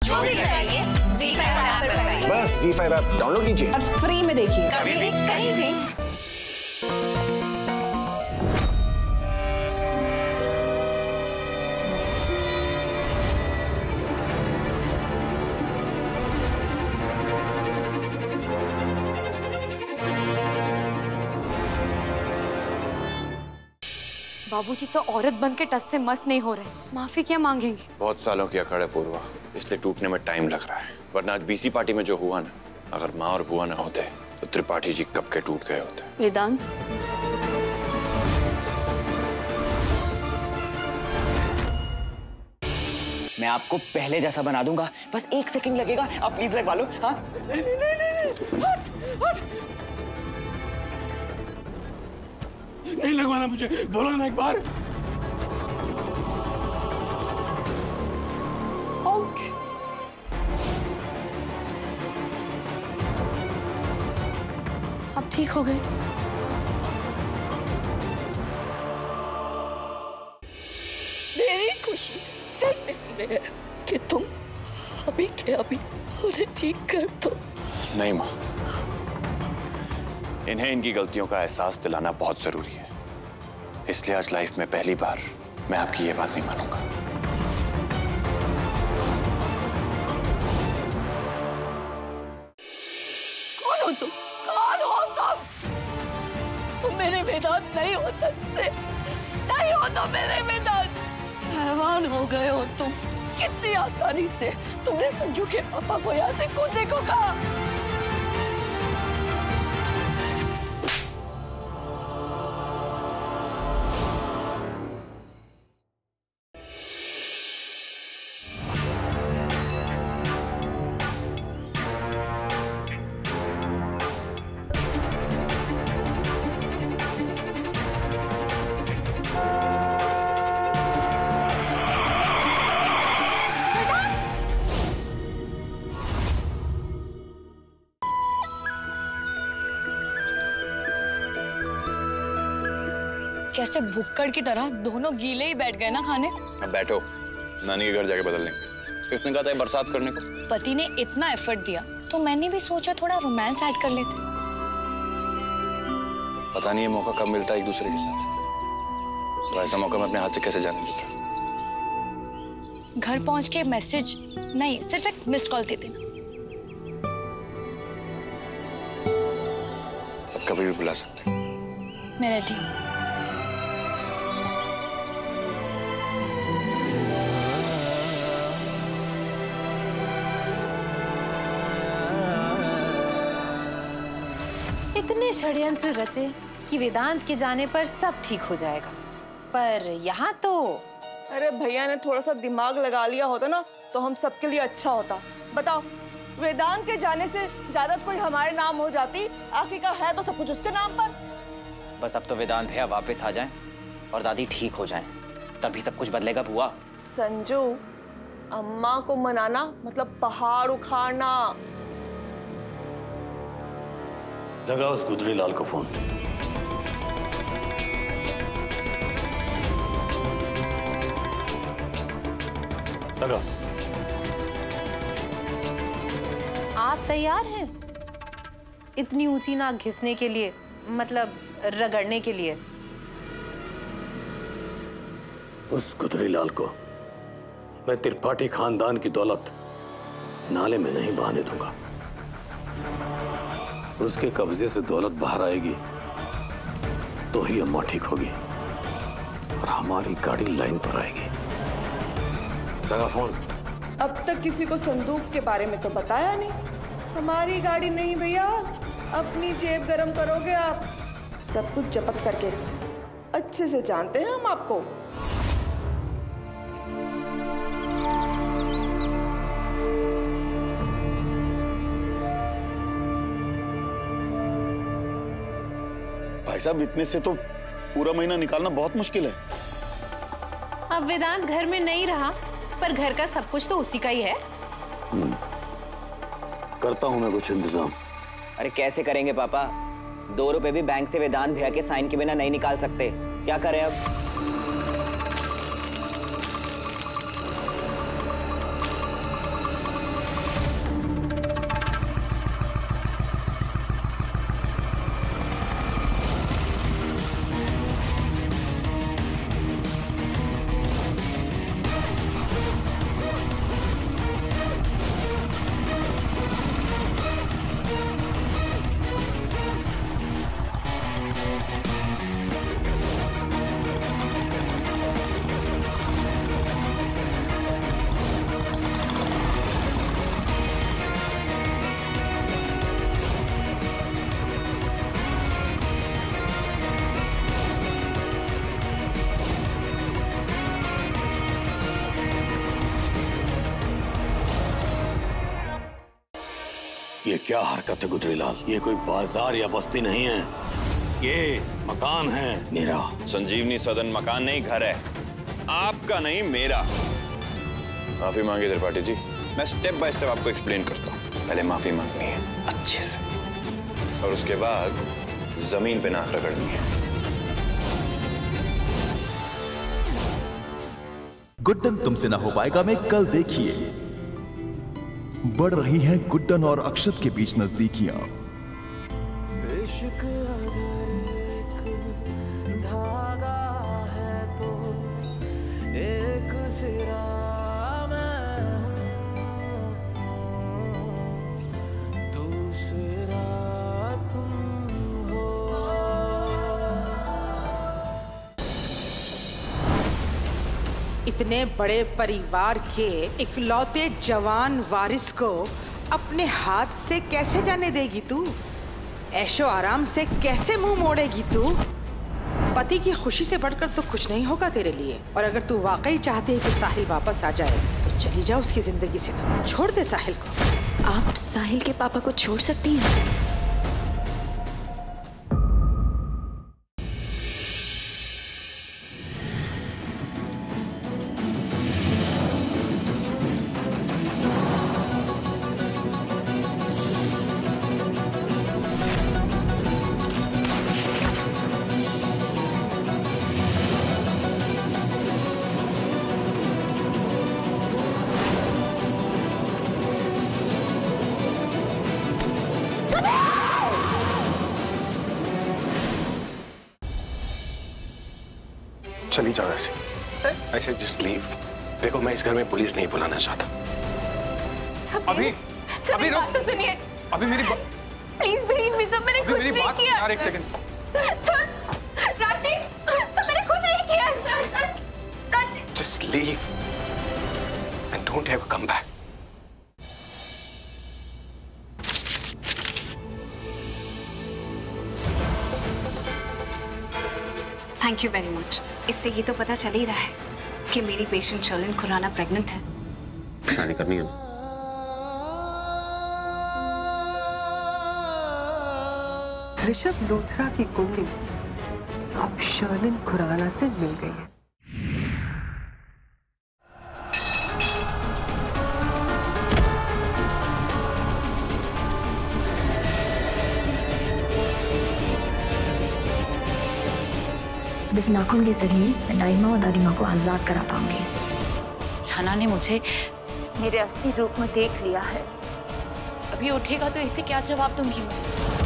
जो भी चाहिए ZEE5 ऐप पर पाइए। बस ZEE5 ऐप डाउनलोड कीजिए और फ्री में देखिए, कभी भी कहीं भी। बाबूजी तो औरत बन के टस से मस नहीं हो रहे, माफी क्या मांगेंगे? बहुत सालों की अकड़ है पूर्वा, इसलिए टूटने में टाइम लग रहा है। वरना आज BC पार्टी में जो हुआ ना, अगर माँ और बुआ ना होते तो त्रिपाठी जी कब के टूट गए होते। वेदांत, मैं आपको पहले जैसा बना दूंगा, बस 1 सेकंड लगेगा। आप प्लीज लगवा लो। हाँ नहीं लगवाना मुझे, बोलो ना एक बार। आप ठीक हो गए? मेरी खुशी सिर्फ इसी में है कि तुम अभी के अभी उन्हें ठीक कर दो। नहीं माँ, इन्हें इनकी गलतियों का एहसास दिलाना बहुत जरूरी है। इसलिए आज लाइफ में पहली बार मैं आपकी ये बात नहीं मानूंगा। कौन हो तुम? कौन हो तुम? तुम मेरे वेदांत नहीं हो सकते, नहीं हो तुम मेरे वेदांत। हैवान हो गए हो तुम। कितनी आसानी से तुमने संजू के पापा को यहाँ से कूदने को कहा। कैसे भुक्कड़ की तरह दोनों गीले ही बैठ गए ना खाने। अब बैठो, नानी के घर जाके बदल लेंगे। किसने कहा था बरसात करने को? पति ने इतना एफर्ट दिया तो मैंने भी सोचा थोड़ा रोमांस ऐड कर लेते। पता नहीं ये मौका कब मिलता है एक दूसरे के साथ। तो ऐसा मौका मैं अपने हाथ से कैसे जाने देता। घर पहुंच के मैसेज नहीं, सिर्फ एक मिस्ड कॉल दे देना। अब कभी भी बुला सकते। मैं रेडी हूँ। इतने षड्यंत्र रचे कि वेदांत के जाने पर सब ठीक हो जाएगा, पर यहाँ तो अरे भैया ने थोड़ा सा दिमाग लगा लिया होता ना तो हम सबके लिए अच्छा होता। बताओ, वेदांत के जाने से ज्यादा कोई हमारे नाम हो जाती। आखिरकार है तो सब कुछ उसके नाम पर। बस अब तो वेदांत भैया वापस आ जाएं और दादी ठीक हो जाएं, तभी सब कुछ बदलेगा बुआ। संजू, अम्मा को मनाना मतलब पहाड़ उखाड़ना। लगा उस गुदरी लाल को फोन। लगा। आप तैयार हैं इतनी ऊंची नाक घिसने के लिए, मतलब रगड़ने के लिए? उस गुदरी लाल को मैं त्रिपाठी खानदान की दौलत नाले में नहीं बहाने दूंगा। उसके कब्जे से दौलत बाहर आएगी तो ही अम्मा ठीक होगी और हमारी गाड़ी लाइन पर आएगी। लगा फोन। अब तक किसी को संदूक के बारे में तो बताया नहीं। हमारी गाड़ी नहीं भैया, अपनी जेब गरम करोगे आप। सब कुछ जब्त करके अच्छे से जानते हैं हम आपको। भाई साहब, इतने से तो पूरा महीना निकालना बहुत मुश्किल है। अब वेदांत घर में नहीं रहा, पर घर का सब कुछ तो उसी का ही है। करता हूं मैं कुछ इंतजाम। अरे कैसे करेंगे पापा? 2 रुपए भी बैंक से वेदांत भैया के साइन के बिना नहीं निकाल सकते। क्या करें अब? ये क्या हरकत है गुजरीलाल? ये कोई बाजार या बस्ती नहीं है, ये मकान है मेरा। संजीवनी सदन मकान नहीं, घर है। आपका नहीं, मेरा। माफी मांगी त्रिपाठी जी। मैं स्टेप बाय स्टेप आपको एक्सप्लेन करता हूँ। पहले माफी मांगनी है अच्छे से, और उसके बाद जमीन पे नाक रगड़नी है। गुड्डन तुमसे ना हो पाएगा में कल देखिए। बढ़ रही हैं गुड्डन और अक्षत के बीच नजदीकियां। इतने बड़े परिवार के इकलौते जवान वारिस को अपने हाथ से कैसे जाने देगी तू? ऐशो आराम से कैसे मुंह मोड़ेगी तू? पति की खुशी से बढ़कर तो कुछ नहीं होगा तेरे लिए। और अगर तू वाकई चाहती है कि साहिल वापस आ जाए तो चली जा उसकी जिंदगी से, तो छोड़ दे साहिल को। आप साहिल के पापा को छोड़ सकती हैं? चली जाओ ऐसे। ऐसे जस्ट लीव। देखो मैं इस घर में पुलिस नहीं बुलाना चाहता। अभी बात तो सुनिए। अभी मेरी प्लीज बिलीव मी सर, मैंने कुछ नहीं किया। यार एक सेकंड। सर राजी, सर मैंने कुछ नहीं किया। Just leave and don't ever come back. Thank you very much. इससे ये तो पता चल ही रहा है कि मेरी पेशेंट शर्लिन खुराना प्रेग्नेंट है। शादी करनी है। ऋषभ लूथरा की कुंडली अब शर्लिन खुराना से मिल गई है। इस नाखून के जरिए मैं दादी माँ और दादी माँ को आजाद करा पाऊंगी। राना ने मुझे मेरे असली रूप में देख लिया है। अभी उठेगा तो इसे क्या जवाब दूंगी मैं?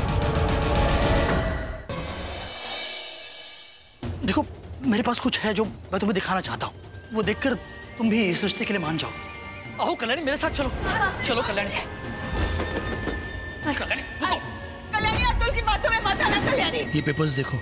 देखो मेरे पास कुछ है जो मैं तुम्हें दिखाना चाहता हूँ। वो देखकर तुम भी इस रिश्ते के लिए मान जाओ। आओ कल्याणी, मेरे साथ चलो। चलो कल्याणी। कल्याणी रुको। कल्याणी, अतुल की बातों में मत आना कल्याणी। ये पेपर्स देखो।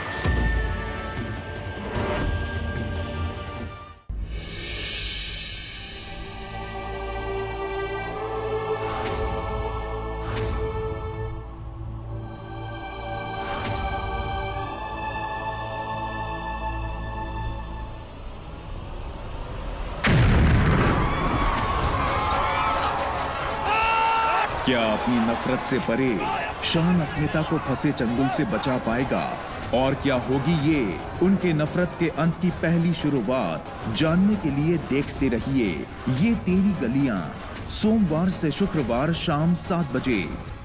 क्या अपनी नफरत से परे शान अस्मिता को फंसे चंगुल से बचा पाएगा? और क्या होगी ये उनके नफरत के अंत की पहली शुरुआत? जानने के लिए देखते रहिए ये तेरी गलियां, सोमवार से शुक्रवार शाम 7 बजे।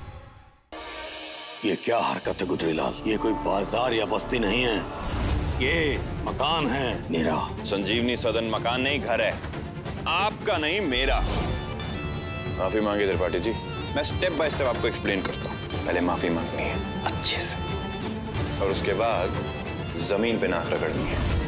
ये क्या हरकत है गुजरीलाल? ये कोई बाजार या बस्ती नहीं है, ये मकान है मेरा। संजीवनी सदन मकान नहीं, घर है। आपका नहीं, मेरा। माफी मांगी त्रिपाठी जी। मैं स्टेप बाय स्टेप आपको एक्सप्लेन करता हूँ। पहले माफी मांगनी है अच्छे से, और उसके बाद जमीन पे नाक रगड़नी है।